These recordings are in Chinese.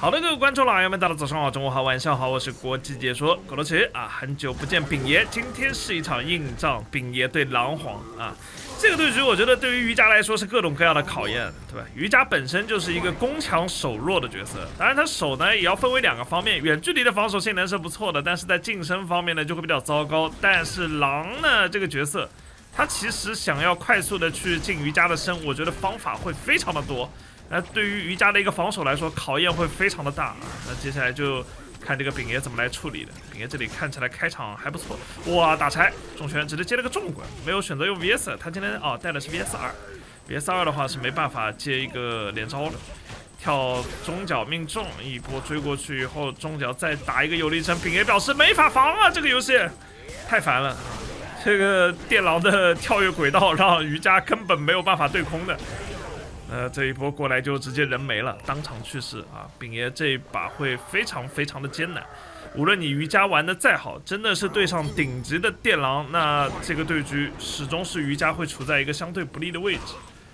好的，各位观众老爷们，大家早上好，中午好，晚上好，我是国际解说狗头奇啊，很久不见丙爷，今天是一场硬仗，丙爷对狼皇啊，这个对局我觉得对于瑜伽来说是各种各样的考验，对吧？瑜伽本身就是一个攻强守弱的角色，当然他守呢也要分为两个方面，远距离的防守性能是不错的，但是在近身方面呢就会比较糟糕。但是狼呢这个角色，他其实想要快速的去进瑜伽的身，我觉得方法会非常的多。那对于瑜伽的一个防守来说，考验会非常的大啊。那接下来就看这个丙爷怎么来处理的。丙爷这里看起来开场还不错，哇，打拆重拳直接接了个重滚，没有选择用 VS， 他今天带的是 VS2 的话是没办法接一个连招的。跳中脚命中，一波追过去以后，中脚再打一个有力撑，丙爷表示没法防啊，这个游戏太烦了。这个电狼的跳跃轨道让瑜伽根本没有办法对空的。这一波过来就直接人没了，当场去世啊！丙爷这一把会非常非常的艰难，无论你瑜伽玩的再好，真的是对上顶级的电狼，那这个对局始终是瑜伽会处在一个相对不利的位置。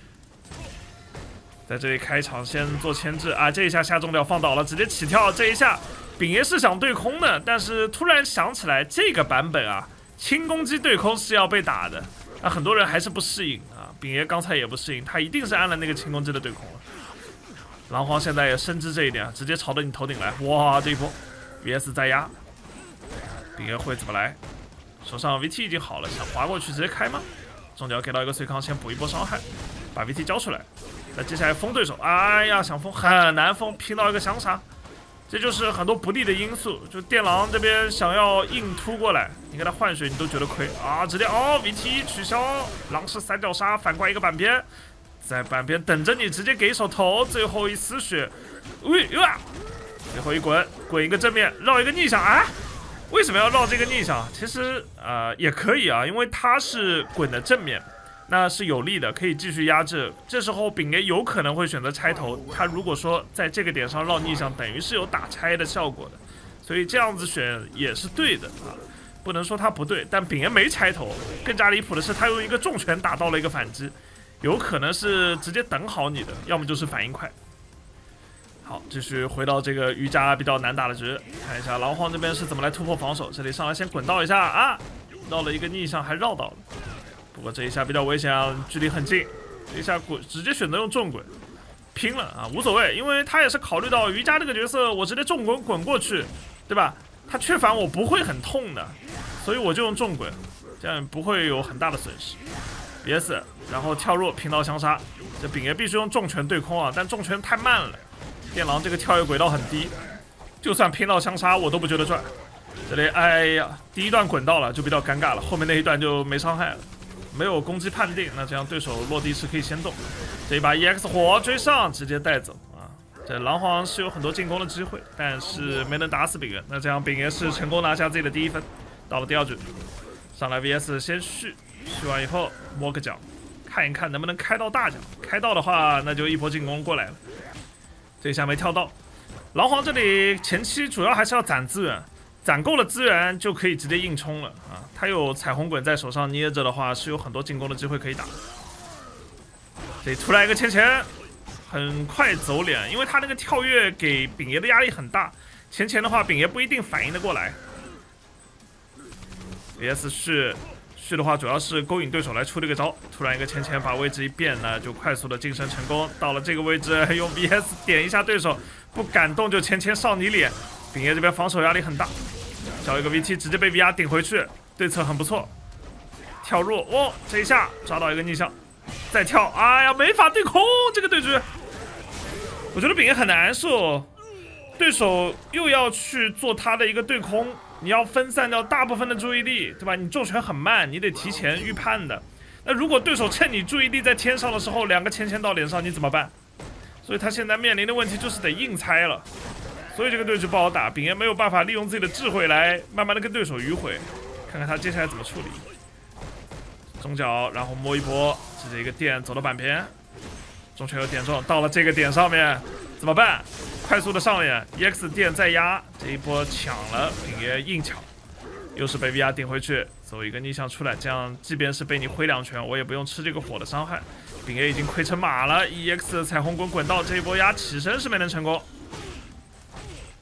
在这里开场先做牵制啊，这一下下中了放倒了，直接起跳，这一下丙爷是想对空的，但是突然想起来这个版本啊，轻攻击对空是要被打的。那很多人还是不适应啊，丙爷刚才也不适应，他一定是按了那个轻攻击的对空了。狼皇现在也深知这一点，直接朝着你头顶来，哇，这一波 VS 再压，丙爷会怎么来？手上 VT 已经好了，想滑过去直接开吗？中脚给到一个随康，先补一波伤害，把 VT 交出来。那接下来封对手，哎呀，想封很难封，拼到一个降杀。这就是很多不利的因素，就电狼这边想要硬突过来，你给他换血你都觉得亏啊！直接VT 取消，狼是三角杀，反过一个板边，在板边等着你直接给手头，最后一丝血，最后一滚一个正面，绕一个逆向啊！为什么要绕这个逆向？其实也可以啊，因为它是滚的正面。那是有利的，可以继续压制。这时候丙爷有可能会选择拆头，他如果说在这个点上绕逆向，等于是有打拆的效果的，所以这样子选也是对的啊，不能说他不对。但丙爷没拆头，更加离谱的是他用一个重拳打到了一个反击，有可能是直接等好你的，要么就是反应快。好，继续回到这个瑜伽比较难打的局，看一下狼皇这边是怎么来突破防守。这里上来先滚到一下啊，绕了一个逆向还绕到了。不过这一下比较危险啊，距离很近，这一下滚直接选择用重滚，拼了啊，无所谓，因为他也是考虑到瑜伽这个角色，我直接重滚过去，对吧？他缺反我不会很痛的，所以我就用重滚，这样不会有很大的损失。VS，然后跳弱拼到相杀，这丙爷必须用重拳对空啊，但重拳太慢了，电狼这个跳跃轨道很低，就算拼到相杀我都不觉得赚。这里哎呀，第一段滚到了就比较尴尬了，后面那一段就没伤害了。没有攻击判定，那这样对手落地是可以先动。这一把 EX 火追上，直接带走啊！这狼皇是有很多进攻的机会，但是没能打死丙爷。那这样丙爷是成功拿下自己的第一分。到了第二局，上来 VS 先续完以后摸个脚，看一看能不能开到大脚。开到的话，那就一波进攻过来了。这一下没跳到，狼皇这里前期主要还是要攒资源。攒够了资源就可以直接硬冲了啊！他有彩虹滚在手上捏着的话，是有很多进攻的机会可以打。这里突然一个前，很快走脸，因为他那个跳跃给丙爷的压力很大，前的话丙爷不一定反应得过来。VS 续的话主要是勾引对手来出这个招，突然一个前把位置一变呢，就快速的晋升成功。到了这个位置，用 VS 点一下对手，不敢动就前上你脸。丙爷这边防守压力很大，交一个 VT 直接被 VR 顶回去，对策很不错。跳弱，这一下抓到一个逆向，再跳，哎呀，没法对空这个对局，我觉得丙爷很难受，对手又要去做他的一个对空，你要分散掉大部分的注意力，对吧？你重拳很慢，你得提前预判的。那如果对手趁你注意力在天上的时候，两个前到脸上，你怎么办？所以他现在面临的问题就是得硬拆了。所以这个对局不好打，丙爷没有办法利用自己的智慧来慢慢的跟对手迂回，看看他接下来怎么处理。中脚，然后摸一波，直接一个电走到板边，重拳有点中，到了这个点上面怎么办？快速的上脸 ，EX 电再压，这一波抢了，丙爷硬抢，又是被 VR 顶回去，走一个逆向出来，这样即便是被你挥两拳，我也不用吃这个火的伤害。丙爷已经亏成马了 ，EX 彩虹滚滚到这一波压起身是没能成功。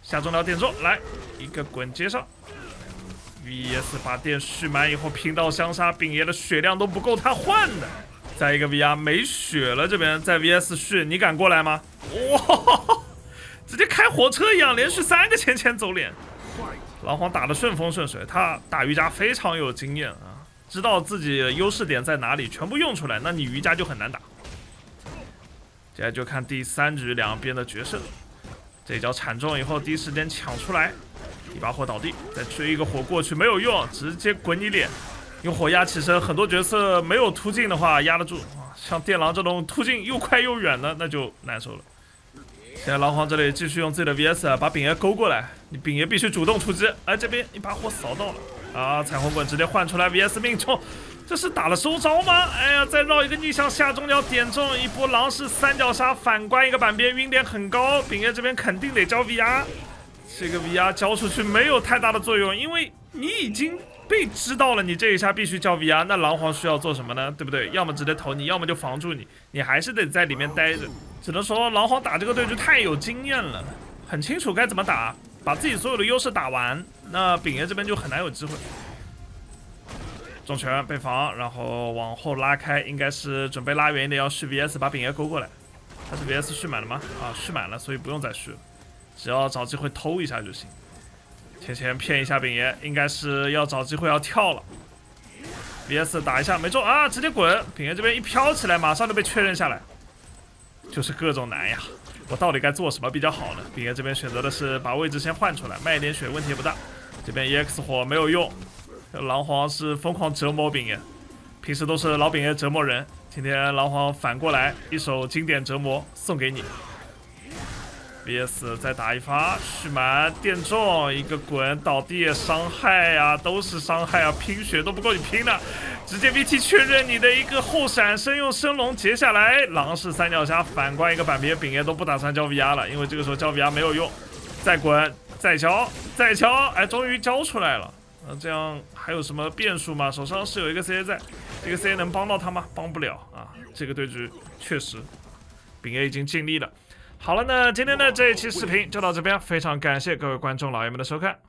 下中了电中，来一个滚接上。VS 把电续满以后拼到相杀，丙爷的血量都不够他换的。再一个 VR 没血了，这边再 VS 续，你敢过来吗？哇！直接开火车一样，连续3个前走脸。狼皇打得顺风顺水，他打瑜伽非常有经验啊，知道自己的优势点在哪里，全部用出来，那你瑜伽就很难打。接下来就看第3局两边的决胜。这一脚铲中以后，第一时间抢出来，一把火倒地，再追一个火过去没有用，直接滚你脸。用火压起身，很多角色没有突进的话压得住，像电狼这种突进又快又远的，那就难受了。现在狼皇这里继续用自己的 VS 把丙爷勾过来，你丙爷必须主动出击。哎，这边一把火扫到了啊！彩虹滚直接换出来 ，VS 命中，这是打了收招吗？哎呀，再绕一个逆向下中脚点中一波狼式3角杀，反观一个板边，晕点很高，丙爷这边肯定得交 VR。这个 VR 交出去没有太大的作用，因为你已经被知道了，你这一下必须交 VR， 那狼皇需要做什么呢？对不对？要么直接投你，要么就防住你，你还是得在里面待着。只能说狼皇打这个对局太有经验了，很清楚该怎么打，把自己所有的优势打完，那丙爷这边就很难有机会。重拳被防，然后往后拉开，应该是准备拉远一点，要续 VS 把丙爷勾过来。他是 VS 续满了吗？啊，续满了，所以不用再续了，只要找机会偷一下就行。前骗一下丙爷，应该是要找机会要跳了。VS 打一下没中啊，直接滚！丙爷这边一飘起来，马上就被确认下来。就是各种难呀，我到底该做什么比较好呢？丙爷这边选择的是把位置先换出来，卖一点血问题也不大。这边 EX 火没有用，狼皇是疯狂折磨丙爷，平时都是老丙爷折磨人，今天狼皇反过来一手经典折磨送给你。VS 再打一发，续满电中一个滚倒地，伤害啊，都是伤害啊，拼血都不够你拼的，直接 VT 确认你的一个后闪，先用升龙截下来，狼式3角杀，反观一个板边，丙爷都不打算交 VR 了，因为这个时候交 VR 没有用，再滚，再交，哎，终于交出来了。这样还有什么变数吗？手上是有一个 CA 在，这个 CA 能帮到他吗？帮不了啊，这个对局确实，丙爷已经尽力了。好了，那今天的这一期视频就到这边，非常感谢各位观众老爷们的收看。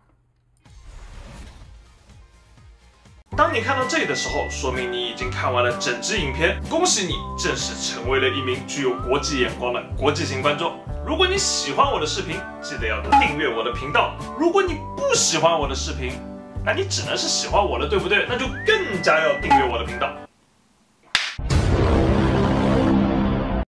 当你看到这里的时候，说明你已经看完了整支影片，恭喜你正式成为了一名具有国际眼光的国际型观众。如果你喜欢我的视频，记得要订阅我的频道。如果你不喜欢我的视频，那你只能是喜欢我了，对不对？那就更加要订阅我的频道。